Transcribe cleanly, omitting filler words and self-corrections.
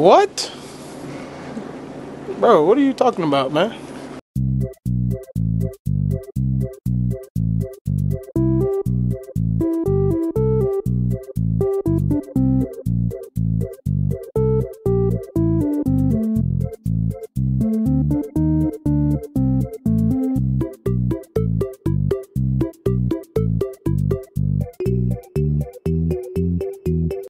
What? Bro, what are you talking about, man?